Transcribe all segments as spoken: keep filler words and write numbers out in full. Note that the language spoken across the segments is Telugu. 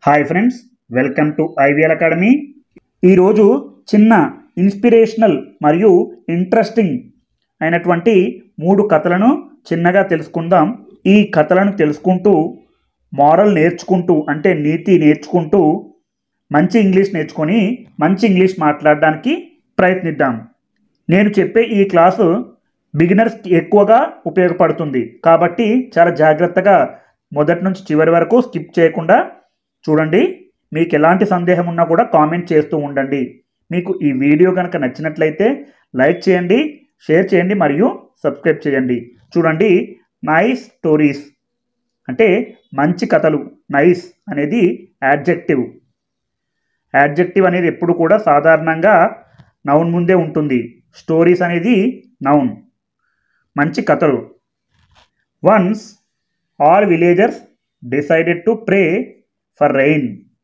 Hi friends, welcome to IVL academy. ఈరోజు చిన్న ఇన్స్పిరేషనల్ మరియు ఇంట్రెస్టింగ్ అయినటువంటి మూడు కథలను చిన్నగా తెలుసుకుందాం. ఈ కథలను తెలుసుకుంటూ మారల్ నేర్చుకుంటూ అంటే నీతి నేర్చుకుంటూ మంచి ఇంగ్లీష్ నేర్చుకొని మంచి ఇంగ్లీష్ మాట్లాడడానికి ప్రయత్నిద్దాం. నేను చెప్పే ఈ క్లాసు బిగినర్స్కి ఎక్కువగా ఉపయోగపడుతుంది కాబట్టి చాలా జాగ్రత్తగా మొదటి నుంచి చివరి వరకు స్కిప్ చేయకుండా చూడండి. మీకు ఎలాంటి సందేహం ఉన్నా కూడా కామెంట్ చేస్తూ ఉండండి. మీకు ఈ వీడియో కనుక నచ్చినట్లయితే లైక్ చేయండి, షేర్ చేయండి మరియు సబ్స్క్రైబ్ చేయండి. చూడండి, నైస్ స్టోరీస్ అంటే మంచి కథలు. నైస్ అనేది యాడ్జెక్టివ్. యాడ్జెక్టివ్ అనేది ఎప్పుడు కూడా సాధారణంగా నౌన్ ముందే ఉంటుంది. స్టోరీస్ అనేది నౌన్. మంచి కథలు. Once all villagers decided to pray for rain.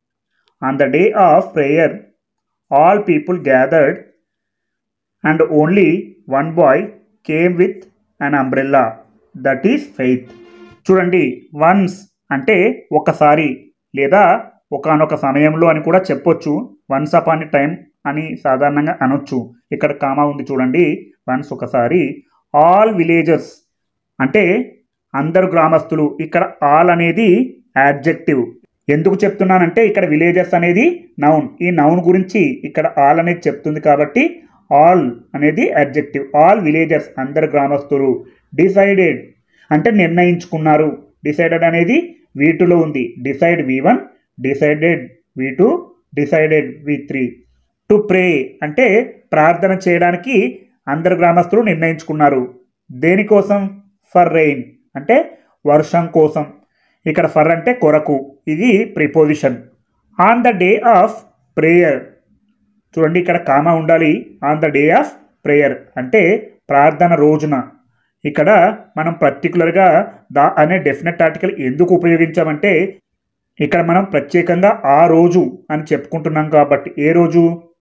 On the day of prayer, all people gathered and only one boy came with an umbrella. That is faith. చూడండి, వన్స్ అంటే ఒకసారి లేదా ఒకానొక సమయంలో అని కూడా చెప్పొచ్చు. వన్స్ అపాన్ ఎ టైం అని సాధారణంగా అనొచ్చు. ఇక్కడ కామా ఉంది చూడండి. వన్స్ ఒకసారి. ఆల్ విలేజర్స్ అంటే అందరు గ్రామస్తులు. ఇక్కడ ఆల్ అనేది యాడ్జెక్టివ్. ఎందుకు చెప్తున్నానంటే ఇక్కడ విలేజర్స్ అనేది నౌన్. ఈ నౌన్ గురించి ఇక్కడ ఆల్ అనేది చెప్తుంది కాబట్టి ఆల్ అనేది అడ్జెక్టివ్. ఆల్ విలేజర్స్ అందరు గ్రామస్తులు. డిసైడెడ్ అంటే నిర్ణయించుకున్నారు. డిసైడెడ్ అనేది వి టూలో ఉంది. Decide V one, decided V two, decided V three. To pray అంటే ప్రార్థన చేయడానికి అందరు గ్రామస్తులు నిర్ణయించుకున్నారు. దేనికోసం? ఫర్ రెయిన్ అంటే వర్షం కోసం. ఇక్కడ ఫర్ అంటే కొరకు, ఇది preposition. On the day of prayer చూడండి, ఇక్కడ కామా ఉండాలి. On the day of prayer అంటే ప్రార్థన రోజున. ఇక్కడ మనం పర్టికులర్గా ద అనే డెఫినెట్ ఆర్టికల్ ఎందుకు ఉపయోగించామంటే ఇక్కడ మనం ప్రత్యేకంగా ఆ రోజు అని చెప్పుకుంటున్నాం కాబట్టి. ఏ రోజు?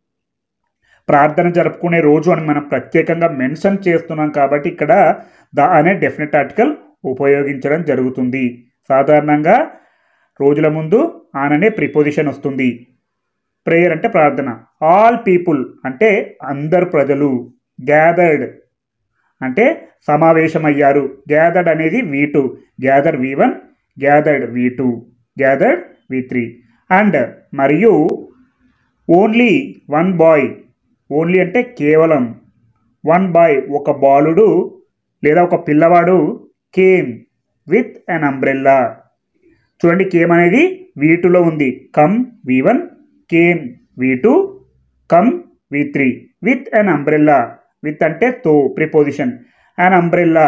ప్రార్థన జరుపుకునే రోజు అని మనం ప్రత్యేకంగా మెన్షన్ చేస్తున్నాం కాబట్టి ఇక్కడ ద అనే డెఫినెట్ ఆర్టికల్ ఉపయోగించడం జరుగుతుంది. సాధారణంగా రోజుల ముందు ఆన్ అనే ప్రిపోజిషన్ వస్తుంది. ప్రేయర్ అంటే ప్రార్థన. ఆల్ పీపుల్ అంటే అందరు ప్రజలు. గ్యాదర్డ్ అంటే సమావేశమయ్యారు. గ్యాదర్డ్ అనేది V two. Gather V one, gathered V two, gathered V three. And మరియు ఓన్లీ వన్ బాయ్. ఓన్లీ అంటే కేవలం. వన్ బాయ్ ఒక బాలుడు లేదా ఒక పిల్లవాడు. Came with an umbrella. చూడండి, కేమ్ అనేది వి టూలో ఉంది. Come V one, came V two, come V three. With an umbrella. With అంటే తో ప్రిపోజిషన్. అన్ అంబ్రెల్లా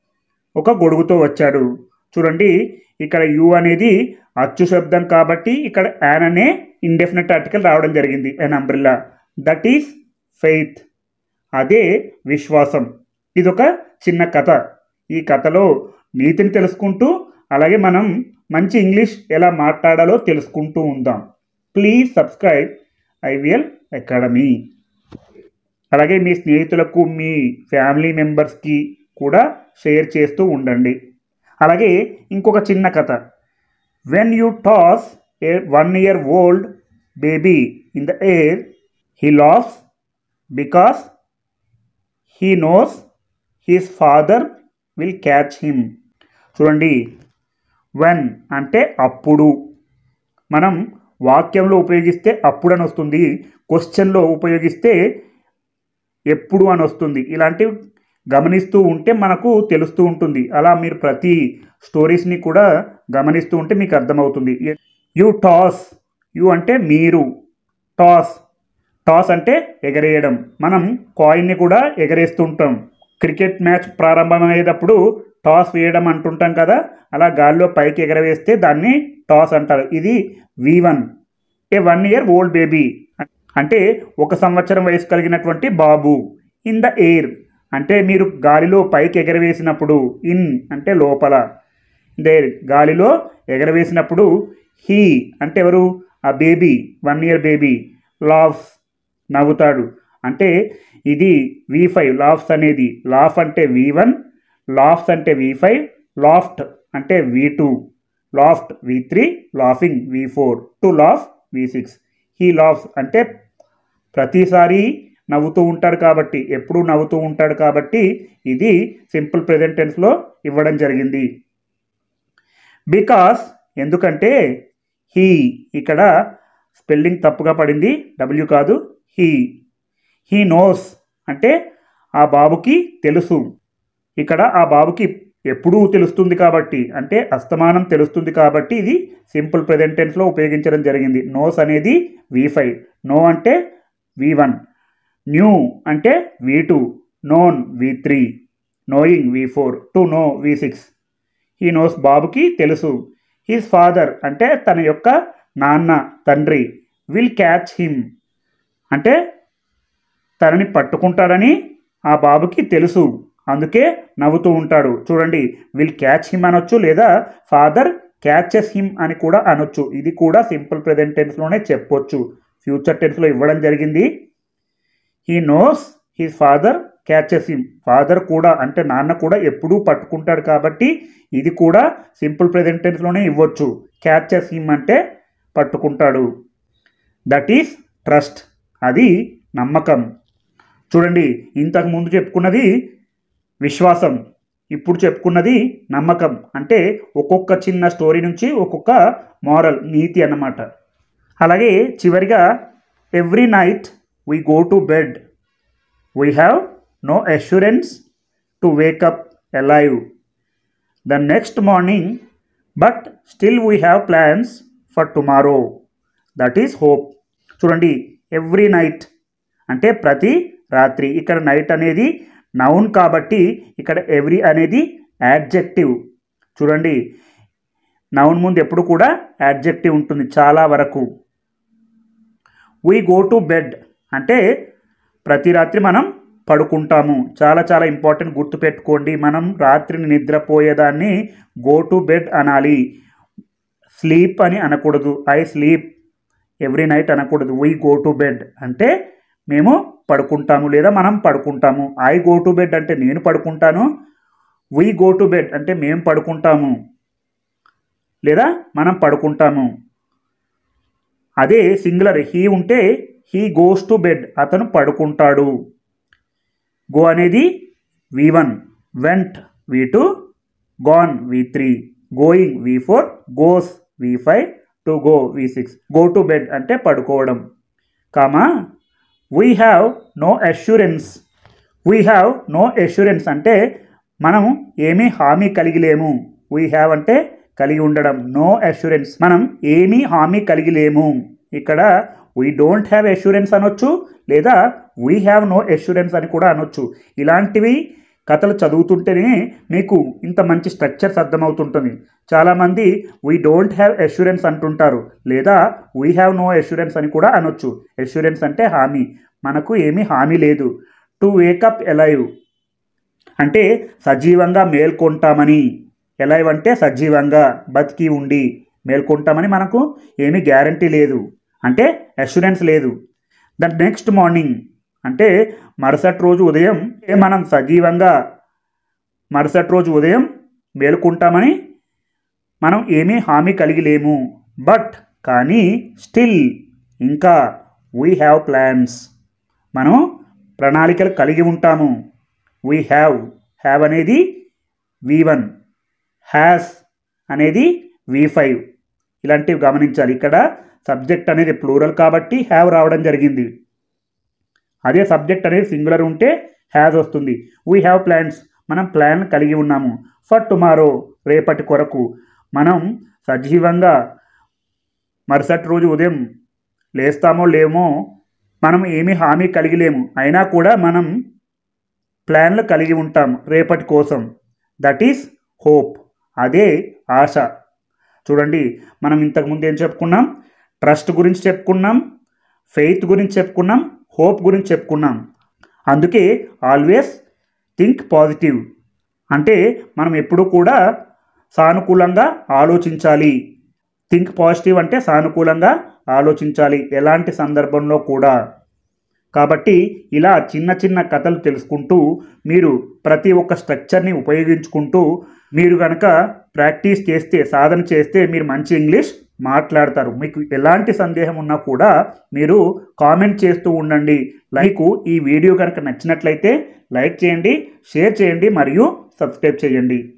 ఒక గొడుగుతో వచ్చాడు. చూడండి, ఇక్కడ యు అనేది అచ్చు శబ్దం కాబట్టి ఇక్కడ యాన్ అనే ఇండెఫినెట్ ఆర్టికల్ రావడం జరిగింది. An umbrella. That is faith. అదే విశ్వాసం. ఇదొక చిన్న కథ. ఈ కథలో నీతిని తెలుసుకుంటూ అలాగే మనం మంచి ఇంగ్లీష్ ఎలా మాట్లాడాలో తెలుసుకుంటూ ఉందాం. Please subscribe IVL academy. అలాగే మీ స్నేహితులకు, మీ ఫ్యామిలీ మెంబర్స్కి కూడా షేర్ చేస్తూ ఉండండి. అలాగే ఇంకొక చిన్న కథ. When you toss a one year old baby in the air, he laughs because he knows his father will catch him. చూడండి, వెన్ అంటే అప్పుడు. మనం వాక్యంలో ఉపయోగిస్తే అప్పుడు అని వస్తుంది. క్వశ్చన్లో ఉపయోగిస్తే ఎప్పుడు అని వస్తుంది. ఇలాంటివి గమనిస్తూ ఉంటే మనకు తెలుస్తూ ఉంటుంది. అలా మీరు ప్రతి స్టోరీస్ని కూడా గమనిస్తూ ఉంటే మీకు అర్థమవుతుంది. You toss. యు అంటే మీరు. టాస్. టాస్ అంటే ఎగరేయడం. మనం కాయిన్ని కూడా ఎగరేస్తుంటాం. క్రికెట్ మ్యాచ్ ప్రారంభమయ్యేటప్పుడు టాస్ వేయడం అంటుంటాం కదా. అలా గాల్లో పైకి ఎగరవేస్తే దాన్ని టాస్ అంటారు. ఇది V one. A one year old baby అంటే ఒక సంవత్సరం వయసు కలిగినటువంటి బాబు. ఇన్ ద ఎయిర్ అంటే మీరు గాలిలో పైకి ఎగరవేసినప్పుడు. ఇన్ అంటే లోపల. దేర్ గాలిలో ఎగరవేసినప్పుడు. హీ అంటే ఎవరు? ఆ baby, one year baby. Laughs నవ్వుతాడు. అంటే ఇది వి ఫైవ్. లాఫ్స్ అనేది. లాఫ్ అంటే వి వన్, లాఫ్స్ అంటే వి ఫైవ్, లాఫ్ట్ అంటే V two. Laughed V three, laughing V four, to laugh V six. He laughs అంటే ప్రతిసారి నవ్వుతూ ఉంటాడు కాబట్టి, ఎప్పుడూ నవ్వుతూ ఉంటాడు కాబట్టి ఇది సింపుల్ ప్రెజెంట్ టెన్స్లో ఇవ్వడం జరిగింది. బికాస్ ఎందుకంటే హీ ఇక్కడ స్పెల్లింగ్ తప్పుగా పడింది, డబ్ల్యూ కాదు హీ. హీ నోస్ అంటే ఆ బాబుకి తెలుసు. ఇక్కడ ఆ బాబుకి ఎప్పుడూ తెలుస్తుంది కాబట్టి అంటే అస్తమానం తెలుస్తుంది కాబట్టి ఇది సింపుల్ ప్రెజెంట్ టెన్స్లో ఉపయోగించడం జరిగింది. నోస్ అనేది వి ఫైవ్, నో అంటే వి వన్, న్యూ అంటే V two, known V three, knowing V four, to know V six. He knows బాబుకి తెలుసు. హిస్ ఫాదర్ అంటే తన యొక్క నాన్న తండ్రి, విల్ క్యాచ్ హిమ్ అంటే తనని పట్టుకుంటాడని ఆ బాబుకి తెలుసు, అందుకే నవ్వుతూ ఉంటాడు. చూడండి, విల్ క్యాచ్ హిమ్ అనొచ్చు లేదా ఫాదర్ క్యాచెస్ హిమ్ అని కూడా అనొచ్చు. ఇది కూడా సింపుల్ ప్రెజెంట్ టెన్స్లోనే చెప్పొచ్చు, ఫ్యూచర్ టెన్స్లో ఇవ్వడం జరిగింది. He knows his father catches him. Father కూడా అంటే నాన్న కూడా ఎప్పుడూ పట్టుకుంటాడు కాబట్టి ఇది కూడా సింపుల్ ప్రెజెంట్ టెన్స్లోనే ఇవ్వచ్చు. క్యాచెస్ హిమ్ అంటే పట్టుకుంటాడు. దట్ ఈస్ ట్రస్ట్, అది నమ్మకం. చూడండి, ఇంతకు ముందు చెప్పుకున్నది విశ్వాసం, ఇప్పుడు చెప్పుకున్నది నమ్మకం. అంటే ఒక్కొక్క చిన్న స్టోరీ నుంచి ఒక్కొక్క మారల్ నీతి అన్నమాట. అలాగే చివరిగా every night we go to bed, we have no assurance to wake up alive the next morning, but still we have plans for tomorrow, that is hope. చూడండి, ఎవ్రీ నైట్ అంటే ప్రతి రాత్రి. ఇక్కడ నైట్ అనేది నౌన్ కాబట్టి ఇక్కడ ఎవ్రీ అనేది యాడ్జెక్టివ్. చూడండి, నౌన్ ముందు ఎప్పుడు కూడా యాడ్జెక్టివ్ ఉంటుంది చాలా వరకు. వీ గో టు బెడ్ అంటే ప్రతి రాత్రి మనం పడుకుంటాము. చాలా చాలా ఇంపార్టెంట్, గుర్తుపెట్టుకోండి. మనం రాత్రిని నిద్రపోయేదాన్ని గో టు బెడ్ అనాలి, స్లీప్ అని అనకూడదు. ఐ స్లీప్ ఎవ్రీ నైట్ అనకూడదు. వీ గో టు బెడ్ అంటే మేము పడుకుంటాము లేదా మనం పడుకుంటాము. ఐ గో టు బెడ్ అంటే నేను పడుకుంటాను. వీ గో టు బెడ్ అంటే మేము పడుకుంటాము లేదా మనం పడుకుంటాము. అదే సింగులర్ హీ ఉంటే హీ గోస్ టు బెడ్, అతను పడుకుంటాడు. గో అనేది V one, went V two, gone V three, going V four, goes V five, to go V six. Go to bed అంటే పడుకోవడం. Comma we have no assurance. We have no assurance అంటే మనం ఏమీ హామీ కలిగి లేము. వీ హ్యావ్ అంటే కలిగి ఉండడం, నో అష్యూరెన్స్ మనం ఏమీ హామీ కలిగి లేము. ఇక్కడ వీ డోంట్ హ్యావ్ అష్యూరెన్స్ అనొచ్చు లేదా వీ హ్యావ్ నో అష్యూరెన్స్ అని కూడా అనొచ్చు. ఇలాంటివి కథలు చదువుతుంటేనే మీకు ఇంత మంచి స్ట్రక్చర్స్ అర్థమవుతుంటుంది. చాలామంది వీ డోంట్ హ్యావ్ అష్యూరెన్స్ అంటుంటారు లేదా వీ హ్యావ్ నో అష్యూరెన్స్ అని కూడా అనొచ్చు. అష్యూరెన్స్ అంటే హామీ, మనకు ఏమీ హామీ లేదు. టు వేకప్ అలైవ్ అంటే సజీవంగా మేల్కొంటామని. అలైవ్ అంటే సజీవంగా బతికి ఉండి, మేల్కొంటామని మనకు ఏమీ గ్యారంటీ లేదు అంటే అష్యూరెన్స్ లేదు. ద నెక్స్ట్ మార్నింగ్ అంటే మరుసటి రోజు ఉదయం మనం సజీవంగా మరుసటి రోజు ఉదయం మేలుకుంటామని మనం ఏమీ హామీ కలిగి లేము. బట్ కానీ స్టిల్ ఇంకా వీ హ్యావ్ ప్లాన్స్ మనం ప్రణాళికలు కలిగి ఉంటాము. వీ హ్యావ్ హ్యావ్ అనేది వి వన్, హ్యాస్ అనేది వి ఫైవ్. ఇలాంటివి గమనించాలి. ఇక్కడ సబ్జెక్ట్ అనేది ప్లూరల్ కాబట్టి హ్యావ్ రావడం జరిగింది. అదే సబ్జెక్ట్ అనేది సింగులర్ ఉంటే హ్యాజ్ వస్తుంది. వీ హ్యావ్ ప్లాన్స్ మనం ప్లాన్ కలిగి ఉన్నాము. ఫర్ టుమారో రేపటి కొరకు మనం సజీవంగా మరుసటి రోజు ఉదయం లేస్తామో లేమో మనం ఏమీ హామీ కలిగి లేము, అయినా కూడా మనం ప్లాన్లు కలిగి ఉంటాం రేపటి కోసం. దట్ ఈస్ హోప్, అదే ఆశ. చూడండి, మనం ఇంతకుముందు ఏం చెప్పుకున్నాం? ట్రస్ట్ గురించి చెప్పుకున్నాం, ఫెయిత్ గురించి చెప్పుకున్నాం, హోప్ గురించి చెప్పుకున్నాం. అందుకే ఆల్వేస్ థింక్ పాజిటివ్ అంటే మనం ఎప్పుడూ కూడా సానుకూలంగా ఆలోచించాలి. థింక్ పాజిటివ్ అంటే సానుకూలంగా ఆలోచించాలి ఎలాంటి సందర్భంలో కూడా. కాబట్టి ఇలా చిన్న చిన్న కథలు తెలుసుకుంటూ మీరు ప్రతి ఒక్క స్ట్రక్చర్ని ఉపయోగించుకుంటూ మీరు కనుక ప్రాక్టీస్ చేస్తే, సాధన చేస్తే మీరు మంచి ఇంగ్లీష్ మాట్లాడతారు. మీకు ఎలాంటి సందేహం ఉన్నా కూడా మీరు కామెంట్ చేస్తూ ఉండండి. మీకు ఈ వీడియో కనుక నచ్చినట్లయితే లైక్ చేయండి, షేర్ చేయండి మరియు సబ్స్క్రైబ్ చేయండి.